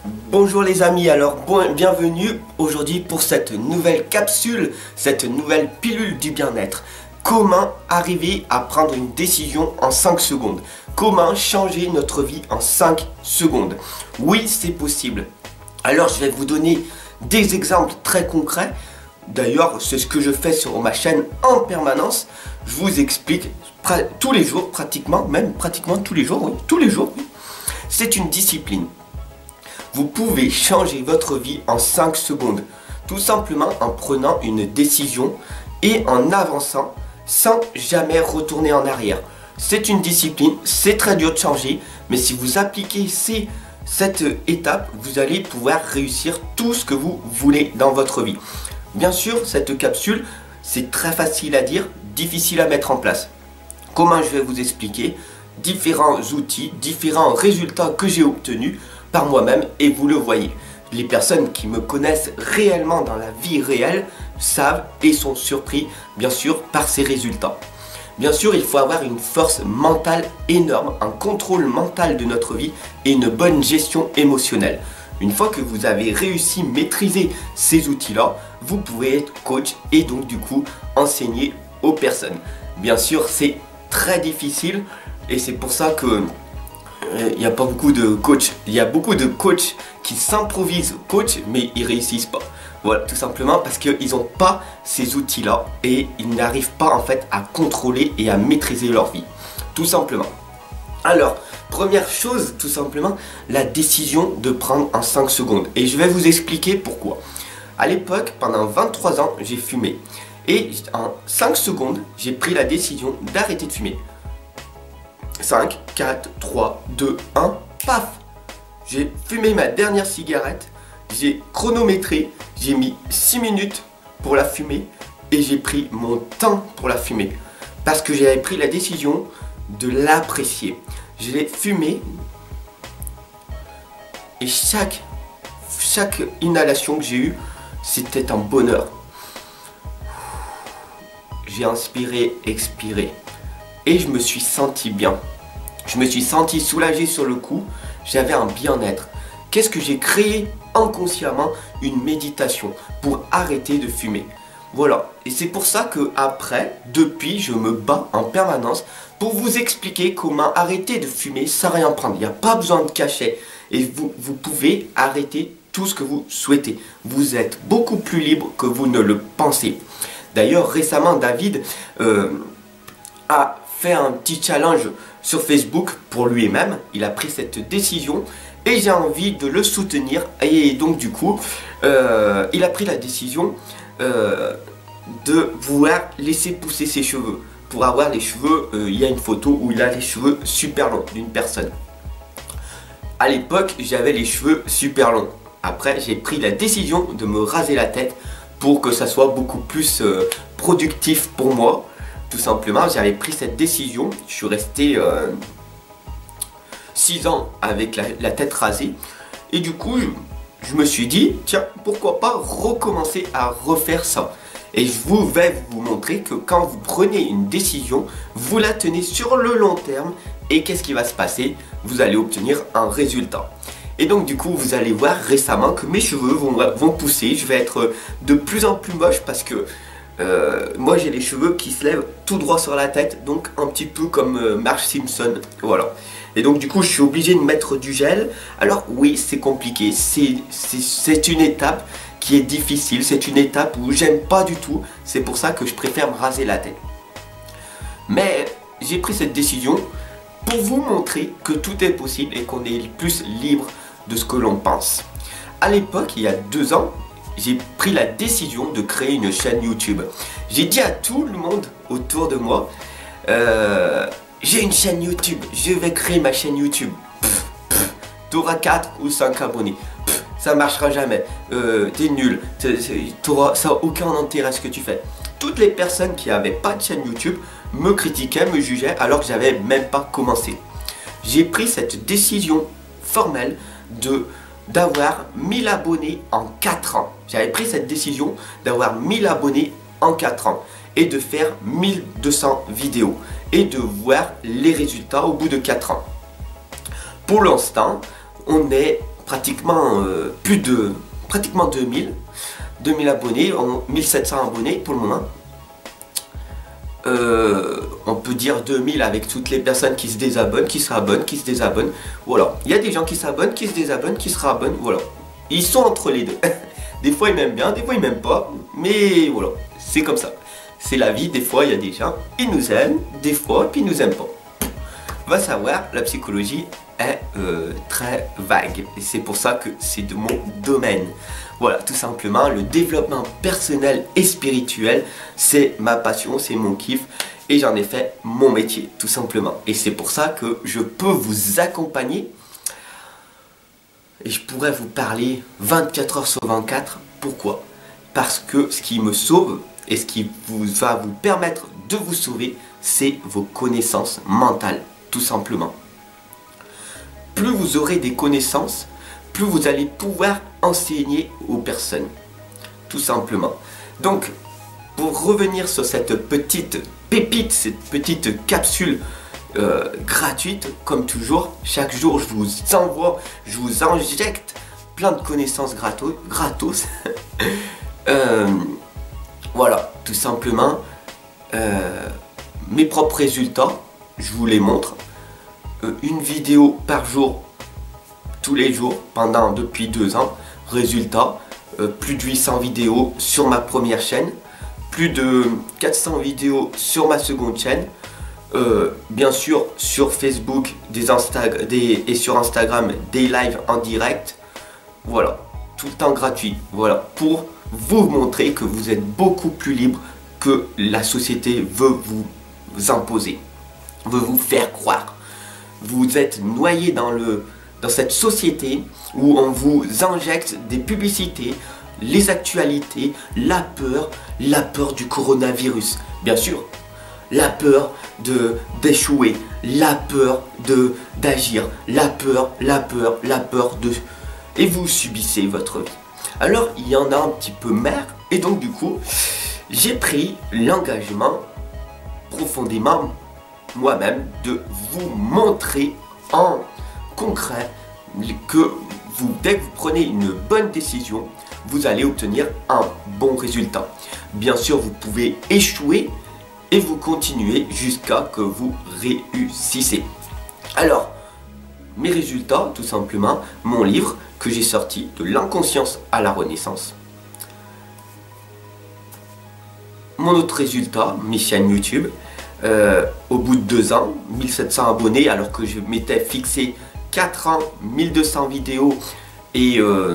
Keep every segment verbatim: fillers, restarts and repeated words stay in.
Bonjour les amis, alors bon, bienvenue aujourd'hui pour cette nouvelle capsule, cette nouvelle pilule du bien-être. Comment arriver à prendre une décision en cinq secondes? Comment changer notre vie en cinq secondes? Oui, c'est possible. Alors je vais vous donner des exemples très concrets. D'ailleurs, c'est ce que je fais sur ma chaîne en permanence. Je vous explique tous les jours, pratiquement, même pratiquement tous les jours, oui, tous les jours. Oui. C'est une discipline. Vous pouvez changer votre vie en cinq secondes, tout simplement en prenant une décision et en avançant sans jamais retourner en arrière. C'est une discipline, c'est très dur de changer, mais si vous appliquez ces, cette étape, vous allez pouvoir réussir tout ce que vous voulez dans votre vie. Bien sûr, cette capsule, c'est très facile à dire, difficile à mettre en place. Comment je vais vous expliquer différents outils, différents résultats que j'ai obtenus par moi-même, et vous le voyez. Les personnes qui me connaissent réellement dans la vie réelle savent et sont surpris, bien sûr, par ces résultats. Bien sûr, il faut avoir une force mentale énorme, un contrôle mental de notre vie et une bonne gestion émotionnelle. Une fois que vous avez réussi à maîtriser ces outils-là, vous pouvez être coach et donc du coup enseigner aux personnes. Bien sûr, c'est très difficile et c'est pour ça que il n'y a pas beaucoup de coachs. Il y a beaucoup de coachs qui s'improvisent coach mais ils réussissent pas. Voilà, tout simplement parce qu'ils n'ont pas ces outils-là et ils n'arrivent pas en fait à contrôler et à maîtriser leur vie. Tout simplement. Alors, première chose, tout simplement, la décision de prendre en cinq secondes. Et je vais vous expliquer pourquoi. À l'époque, pendant vingt-trois ans, j'ai fumé. Et en cinq secondes, j'ai pris la décision d'arrêter de fumer. cinq, quatre, trois, deux, un, paf! J'ai fumé ma dernière cigarette, j'ai chronométré, j'ai mis six minutes pour la fumer et j'ai pris mon temps pour la fumer. Parce que j'avais pris la décision de l'apprécier. Je l'ai fumé et chaque, chaque inhalation que j'ai eue, c'était un bonheur. J'ai inspiré, expiré et je me suis senti bien. Je me suis senti soulagé sur le coup, j'avais un bien-être. Qu'est-ce que j'ai créé inconsciemment? Une méditation pour arrêter de fumer. Voilà, et c'est pour ça que après, depuis, je me bats en permanence pour vous expliquer comment arrêter de fumer sans rien prendre. Il n'y a pas besoin de cachet et vous, vous pouvez arrêter tout ce que vous souhaitez. Vous êtes beaucoup plus libre que vous ne le pensez. D'ailleurs, récemment, David euh, a fait un petit challenge sur Facebook pour lui-même. Il a pris cette décision et j'ai envie de le soutenir. Et donc du coup, euh, il a pris la décision euh, de vouloir laisser pousser ses cheveux. Pour avoir les cheveux, euh, il y a une photo où il a les cheveux super longs d'une personne. À l'époque, j'avais les cheveux super longs. Après, j'ai pris la décision de me raser la tête pour que ça soit beaucoup plus euh, productif pour moi. Tout simplement, j'avais pris cette décision. Je suis resté euh, six ans avec la, la tête rasée. Et du coup, je, je me suis dit, tiens, pourquoi pas recommencer à refaire ça. Et je vous vais vous montrer que quand vous prenez une décision, vous la tenez sur le long terme. Et qu'est-ce qui va se passer? Vous allez obtenir un résultat. Et donc du coup, vous allez voir récemment que mes cheveux vont, vont pousser. Je vais être de plus en plus moche parce que Euh, moi j'ai les cheveux qui se lèvent tout droit sur la tête, donc un petit peu comme euh, Marge Simpson, voilà. Et donc du coup je suis obligé de mettre du gel. Alors oui, c'est compliqué, c'est une étape qui est difficile, c'est une étape où j'aime pas du tout, c'est pour ça que je préfère me raser la tête. Mais j'ai pris cette décision pour vous montrer que tout est possible et qu'on est plus libre de ce que l'on pense. À l'époque, il y a deux ans, j'ai pris la décision de créer une chaîne YouTube. J'ai dit à tout le monde autour de moi, euh, j'ai une chaîne YouTube, je vais créer ma chaîne YouTube. Tu auras quatre ou cinq abonnés. Pff, ça marchera jamais. Euh, T'es nul. T'auras, ça n'a aucun intérêt ce que tu fais. Toutes les personnes qui n'avaient pas de chaîne YouTube me critiquaient, me jugeaient alors que j'avais même pas commencé. J'ai pris cette décision formelle de d'avoir mille abonnés en quatre ans. J'avais pris cette décision d'avoir mille abonnés en quatre ans et de faire mille deux cents vidéos et de voir les résultats au bout de quatre ans. Pour l'instant, on est pratiquement euh, plus de pratiquement deux mille abonnés, en mille sept cents abonnés pour le moment. Euh, on peut dire deux mille avec toutes les personnes qui se désabonnent, qui se rabonnent, qui se désabonnent. Voilà, il y a des gens qui s'abonnent, qui se désabonnent, qui se rabonnent. Voilà, ils sont entre les deux. Des fois ils m'aiment bien, des fois ils m'aiment pas. Mais voilà, c'est comme ça. C'est la vie. Des fois il y a des gens, ils nous aiment, des fois puis ils nous aiment pas. Va savoir, la psychologie est euh, très vague. Et c'est pour ça que c'est de mon domaine. Voilà, tout simplement, le développement personnel et spirituel, c'est ma passion, c'est mon kiff. Et j'en ai fait mon métier, tout simplement. Et c'est pour ça que je peux vous accompagner. Et je pourrais vous parler vingt-quatre heures sur vingt-quatre. Pourquoi? Parce que ce qui me sauve et ce qui vous, va vous permettre de vous sauver, c'est vos connaissances mentales, tout simplement. Plus vous aurez des connaissances, plus vous allez pouvoir enseigner aux personnes, tout simplement. Donc, pour revenir sur cette petite pépite, cette petite capsule euh, gratuite, comme toujours, chaque jour je vous envoie, je vous injecte plein de connaissances gratos, gratos. euh, voilà, tout simplement, euh, mes propres résultats, je vous les montre. Euh, une vidéo par jour, tous les jours, pendant depuis deux ans. Résultat, euh, plus de huit cents vidéos sur ma première chaîne, plus de quatre cents vidéos sur ma seconde chaîne, euh, bien sûr sur Facebook des Insta des, et sur Instagram des lives en direct. Voilà, tout le temps gratuit. Voilà, pour vous montrer que vous êtes beaucoup plus libre que la société veut vous imposer, veut vous faire croire. Vous êtes noyé dans le dans cette société où on vous injecte des publicités, les actualités, la peur, la peur du coronavirus, bien sûr, la peur de d'échouer, la peur de d'agir, la peur, la peur, la peur de... Et vous subissez votre vie. Alors, il y en a un petit peu marre, et donc du coup, j'ai pris l'engagement profondément moi-même de vous montrer en concret que vous, dès que vous prenez une bonne décision, vous allez obtenir un bon résultat. Bien sûr, vous pouvez échouer et vous continuez jusqu'à que vous réussissez. Alors, mes résultats, tout simplement, mon livre que j'ai sorti, de l'inconscience à la renaissance. Mon autre résultat, mes chaînes YouTube, euh, au bout de deux ans, mille sept cents abonnés, alors que je m'étais fixé quatre ans, mille deux cents vidéos et, euh,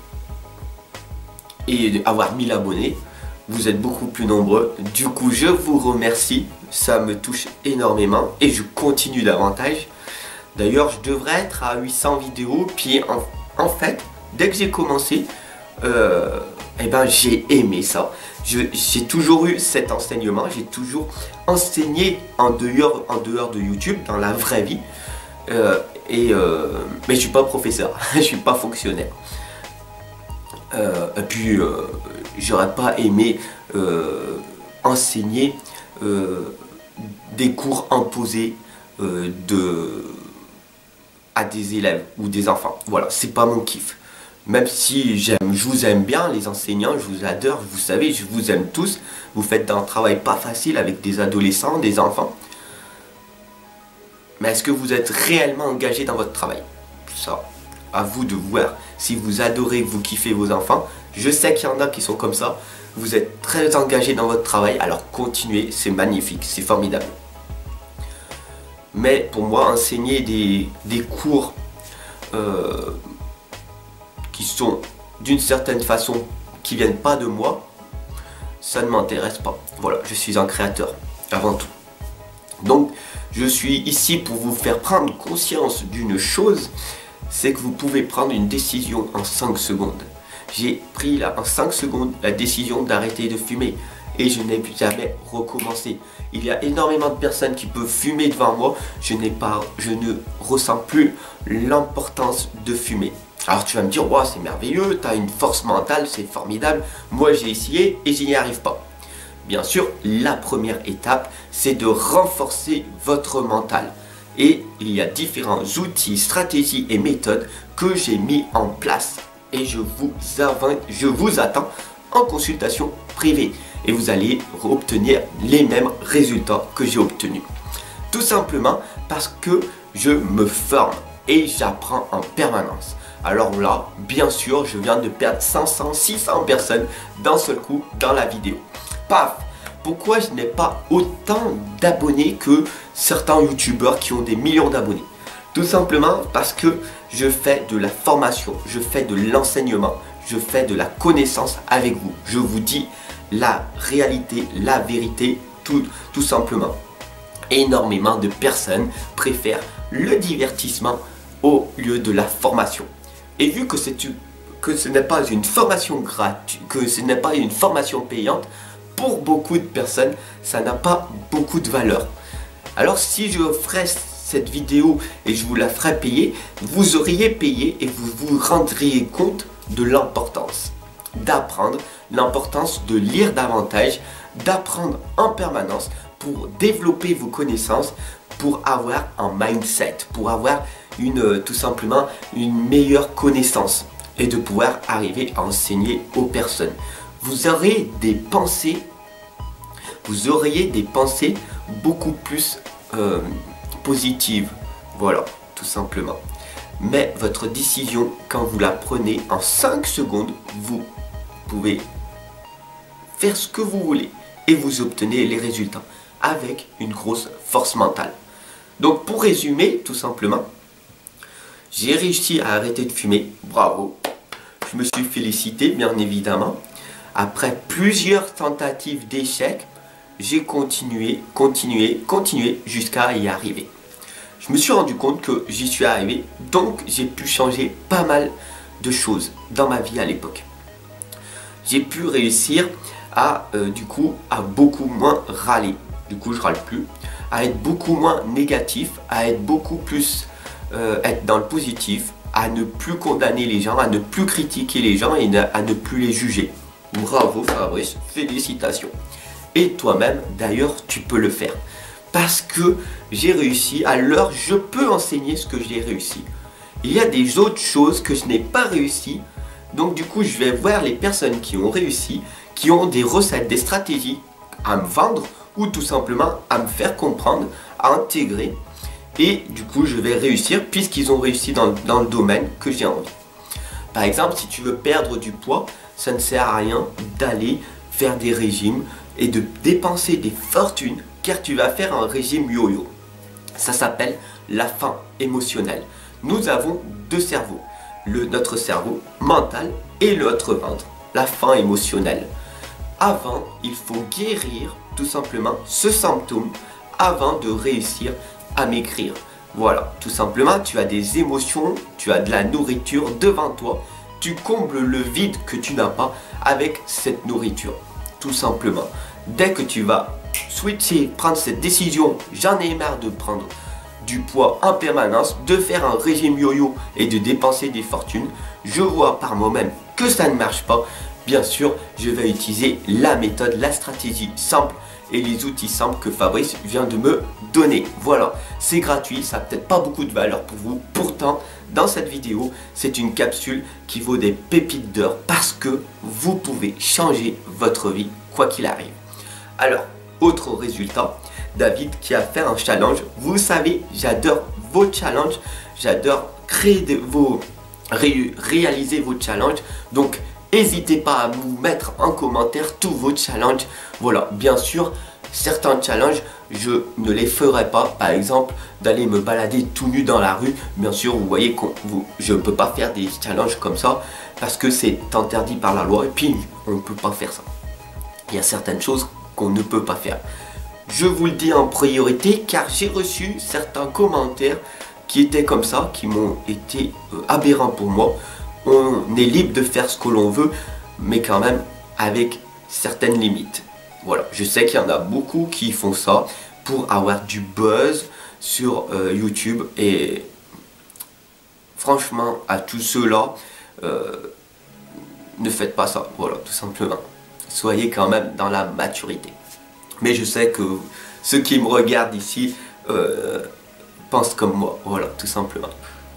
et avoir mille abonnés. Vous êtes beaucoup plus nombreux. Du coup, je vous remercie. Ça me touche énormément et je continue davantage. D'ailleurs, je devrais être à huit cents vidéos. Puis en, en fait, dès que j'ai commencé, euh, eh ben, j'ai aimé ça. J'ai toujours eu cet enseignement. J'ai toujours enseigné en dehors, en dehors de YouTube, dans la vraie vie. Euh, et euh, mais je suis pas professeur, je suis pas fonctionnaire. Euh, et puis euh, j'aurais pas aimé euh, enseigner euh, des cours imposés euh, de à des élèves ou des enfants. Voilà, c'est pas mon kiff. Même si j'aime, je vous aime bien les enseignants, je vous adore, vous savez, je vous aime tous. Vous faites un travail pas facile avec des adolescents, des enfants. Mais est-ce que vous êtes réellement engagé dans votre travail? Ça, à vous de voir. Si vous adorez, vous kiffez vos enfants, je sais qu'il y en a qui sont comme ça. Vous êtes très engagé dans votre travail, alors continuez, c'est magnifique, c'est formidable. Mais pour moi, enseigner des, des cours euh, qui sont d'une certaine façon, qui viennent pas de moi, ça ne m'intéresse pas. Voilà, je suis un créateur, avant tout. Donc, je suis ici pour vous faire prendre conscience d'une chose, c'est que vous pouvez prendre une décision en cinq secondes. J'ai pris là, en cinq secondes la décision d'arrêter de fumer et je n'ai jamais recommencé. Il y a énormément de personnes qui peuvent fumer devant moi, je n'ai pas, je ne ressens plus l'importance de fumer. Alors tu vas me dire, wow, c'est merveilleux, tu as une force mentale, c'est formidable. Moi j'ai essayé et j'y arrive pas. Bien sûr, la première étape, c'est de renforcer votre mental. Et il y a différents outils, stratégies et méthodes que j'ai mis en place. Et je vous, je vous attends en consultation privée. Et vous allez obtenir les mêmes résultats que j'ai obtenus. Tout simplement parce que je me forme et j'apprends en permanence. Alors là, bien sûr, je viens de perdre cinq cents, six cents personnes d'un seul coup dans la vidéo. Paf! Pourquoi je n'ai pas autant d'abonnés que certains youtubeurs qui ont des millions d'abonnés? Tout simplement parce que je fais de la formation, je fais de l'enseignement, je fais de la connaissance avec vous. Je vous dis la réalité, la vérité, tout, tout simplement. Énormément de personnes préfèrent le divertissement au lieu de la formation. Et vu que, que ce n'est pas une formation gratuite, que ce n'est pas une formation payante, pour beaucoup de personnes, ça n'a pas beaucoup de valeur. Alors si je ferais cette vidéo et je vous la ferais payer, vous auriez payé et vous vous rendriez compte de l'importance d'apprendre, l'importance de lire davantage, d'apprendre en permanence pour développer vos connaissances, pour avoir un mindset, pour avoir une, tout simplement une meilleure connaissance et de pouvoir arriver à enseigner aux personnes. Vous aurez des pensées, vous auriez des pensées beaucoup plus euh, positives, voilà, tout simplement. Mais votre décision, quand vous la prenez en cinq secondes, vous pouvez faire ce que vous voulez et vous obtenez les résultats avec une grosse force mentale. Donc pour résumer, tout simplement, j'ai réussi à arrêter de fumer, bravo, je me suis félicité bien évidemment. Après plusieurs tentatives d'échec, j'ai continué, continué, continué jusqu'à y arriver. Je me suis rendu compte que j'y suis arrivé, donc j'ai pu changer pas mal de choses dans ma vie à l'époque. J'ai pu réussir à, euh, du coup, à beaucoup moins râler. Du coup, je râle plus. À être beaucoup moins négatif, à être beaucoup plus, euh, être dans le positif, à ne plus condamner les gens, à ne plus critiquer les gens et à ne plus les juger. Bravo Fabrice, félicitations. Et toi-même, d'ailleurs, tu peux le faire. Parce que j'ai réussi, alors je peux enseigner ce que j'ai réussi. Il y a des autres choses que je n'ai pas réussi. Donc du coup, je vais voir les personnes qui ont réussi, qui ont des recettes, des stratégies à me vendre ou tout simplement à me faire comprendre, à intégrer. Et du coup, je vais réussir puisqu'ils ont réussi dans, dans le domaine que j'ai envie. Par exemple, si tu veux perdre du poids, ça ne sert à rien d'aller faire des régimes et de dépenser des fortunes car tu vas faire un régime yo-yo. Ça s'appelle la faim émotionnelle. Nous avons deux cerveaux, le, notre cerveau mental et notre ventre, la faim émotionnelle. Avant, il faut guérir tout simplement ce symptôme avant de réussir à maigrir. Voilà, tout simplement, tu as des émotions, tu as de la nourriture devant toi, tu combles le vide que tu n'as pas avec cette nourriture. Tout simplement, dès que tu vas switcher, prendre cette décision, j'en ai marre de prendre du poids en permanence, de faire un régime yo-yo et de dépenser des fortunes, je vois par moi-même que ça ne marche pas. Bien sûr, je vais utiliser la méthode, la stratégie simple et les outils simples que Fabrice vient de me donner. Voilà, c'est gratuit, ça n'a peut-être pas beaucoup de valeur pour vous. Pourtant, dans cette vidéo, c'est une capsule qui vaut des pépites d'or parce que vous pouvez changer votre vie quoi qu'il arrive. Alors, autre résultat, David qui a fait un challenge. Vous savez, j'adore vos challenges, j'adore créer de vos, ré, réaliser vos challenges. Donc, n'hésitez pas à vous mettre en commentaire tous vos challenges. Voilà, bien sûr, certains challenges, je ne les ferai pas. Par exemple, d'aller me balader tout nu dans la rue. Bien sûr, vous voyez que je ne peux pas faire des challenges comme ça parce que c'est interdit par la loi et puis on ne peut pas faire ça. Il y a certaines choses qu'on ne peut pas faire. Je vous le dis en priorité car j'ai reçu certains commentaires qui étaient comme ça, qui m'ont été euh, aberrants pour moi. On est libre de faire ce que l'on veut, mais quand même avec certaines limites. Voilà, je sais qu'il y en a beaucoup qui font ça pour avoir du buzz sur euh, YouTube. Et franchement, à tous ceux-là, euh, ne faites pas ça. Voilà, tout simplement. Soyez quand même dans la maturité. Mais je sais que ceux qui me regardent ici euh, pense comme moi. Voilà, tout simplement.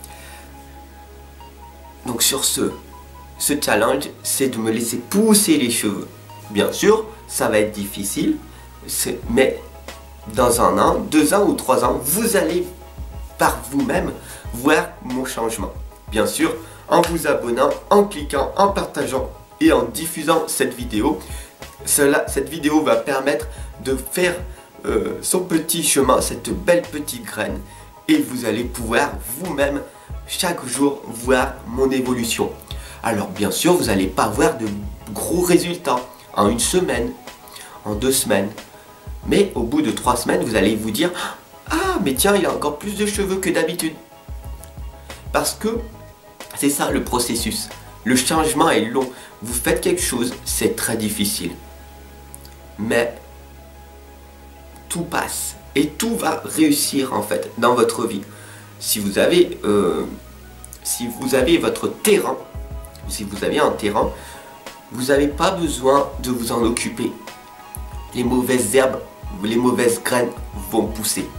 Donc sur ce, ce challenge, c'est de me laisser pousser les cheveux. Bien sûr, ça va être difficile, mais dans un an, deux ans ou trois ans, vous allez par vous-même voir mon changement. Bien sûr, en vous abonnant, en cliquant, en partageant et en diffusant cette vidéo. Cela, cette vidéo va permettre de faire euh, son petit chemin, cette belle petite graine. Et vous allez pouvoir vous-même, chaque jour, voir mon évolution. Alors bien sûr, vous n'allez pas voir de gros résultats en une semaine, en deux semaines. Mais au bout de trois semaines, vous allez vous dire « Ah, mais tiens, il a encore plus de cheveux que d'habitude. » Parce que c'est ça le processus. Le changement est long. Vous faites quelque chose, c'est très difficile. Mais tout passe. Et tout va réussir en fait dans votre vie. Si vous avez, euh, si vous avez votre terrain, si vous avez un terrain, vous n'avez pas besoin de vous en occuper. Les mauvaises herbes, les mauvaises graines vont pousser.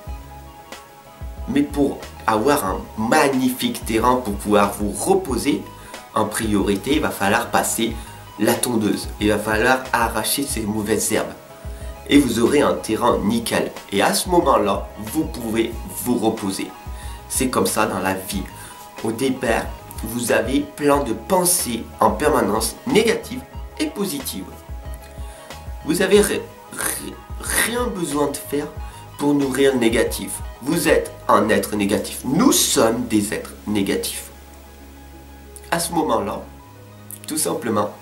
Mais pour avoir un magnifique terrain pour pouvoir vous reposer, en priorité, il va falloir passer la tondeuse. Il va falloir arracher ces mauvaises herbes. Et vous aurez un terrain nickel. Et à ce moment-là, vous pouvez vous reposer. C'est comme ça dans la vie. Au départ, vous avez plein de pensées en permanence négatives et positives. Vous n'avez rien besoin de faire pour nourrir le négatif. Vous êtes un être négatif. Nous sommes des êtres négatifs. À ce moment-là, tout simplement,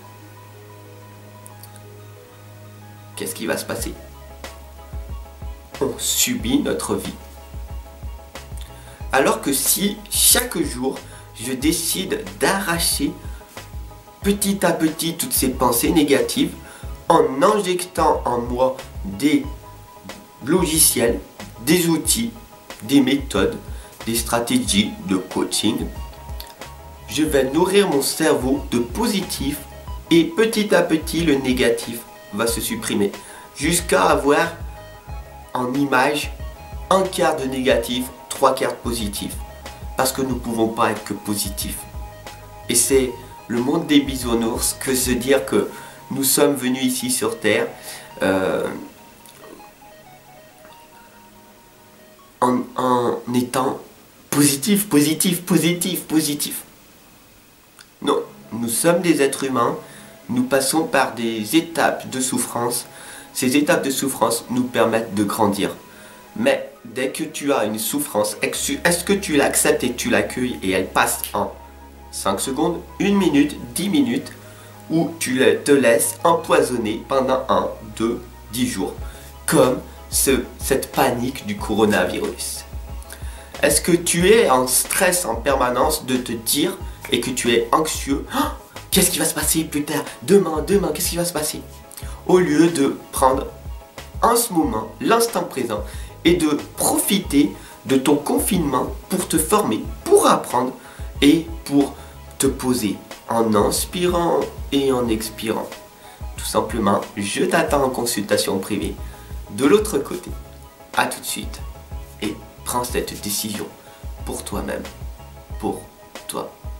qu'est-ce qui va se passer? On subit notre vie. Alors que si chaque jour, je décide d'arracher petit à petit toutes ces pensées négatives en injectant en moi des logiciels, des outils, des méthodes, des stratégies de coaching, je vais nourrir mon cerveau de positif et petit à petit le négatif va se supprimer jusqu'à avoir en image un quart de négatif, trois quarts positif, parce que nous ne pouvons pas être que positifs. Et c'est le monde des bisounours que se dire que nous sommes venus ici sur Terre euh, en, en étant positif, positif, positif, positif. Non, nous sommes des êtres humains, nous passons par des étapes de souffrance. Ces étapes de souffrance nous permettent de grandir. Mais dès que tu as une souffrance, est-ce que tu l'acceptes et tu l'accueilles et elle passe en cinq secondes, une minute, dix minutes, ou tu te laisses empoisonner pendant un, deux, dix jours, comme ce, cette panique du coronavirus. Est-ce que tu es en stress en permanence de te dire et que tu es anxieux, oh, qu'est-ce qui va se passer plus tard, demain, demain, qu'est-ce qui va se passer? Au lieu de prendre en ce moment, l'instant présent, et de profiter de ton confinement pour te former, pour apprendre et pour te poser en inspirant et en expirant. Tout simplement, je t'attends en consultation privée de l'autre côté. À tout de suite et prends cette décision pour toi-même, pour toi.